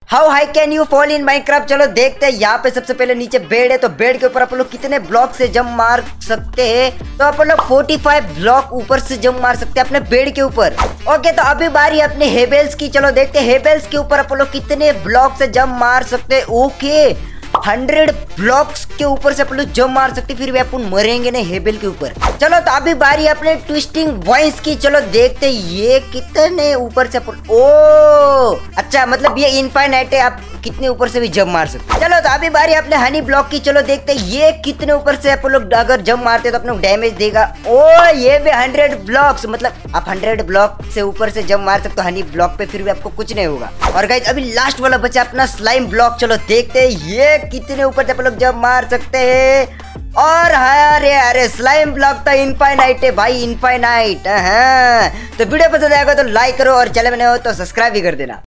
How high can you fall in Minecraft. चलो देखते हैं। यहाँ पे सबसे पहले नीचे बेड है, तो बेड के ऊपर अपन लोग कितने ब्लॉक से जंप मार सकते हैं। तो अपन लोग 45 ब्लॉक ऊपर से जंप मार सकते हैं अपने बेड के ऊपर। ओके, तो अभी बारी अपने हेबेल्स की। चलो देखते हैं हेबेल्स के ऊपर अपन लोग कितने ब्लॉक से जंप मार सकते हैं। ओके 100 ब्लॉक्स के ऊपर से अपन लोग जंप मार सकते, फिर भी अपन मरेंगे नहीं हेबेल के ऊपर। चलो तो अभी बारी अपने ट्विस्टिंग वॉइस की। चलो देखते ये कितने ऊपर से अपन। ओ अच्छा, मतलब ये इनफाइनाइट है, आप कितने ऊपर से भी जंप मार सकते। चलो तो अभी बारी अपने हनी ब्लॉक की। चलो देखते ये कितने ऊपर से अपन लोग अगर जंप मारते तो अपने को डैमेज देगा। ओ ये भी 100 ब्लॉक्स, मतलब आप 100 ब्लॉक से ऊपर से जंप मार सकते हो हनी ब्लॉक पे, फिर भी आपको कुछ नहीं होगा। और गाइस अभी लास्ट वाला बचा अपना स्लाइम ब्लॉक। चलो देखते हैं ये कितने ऊपर से अपन लोग जंप मार सकते हैं। और अरे अरे स्लाइम ब्लॉक तो इनफाइनाइट है भाई, इनफाइनाइट। तो वीडियो पसंद आएगा तो लाइक करो और चैनल में नए हो तो सब्सक्राइब भी कर देना।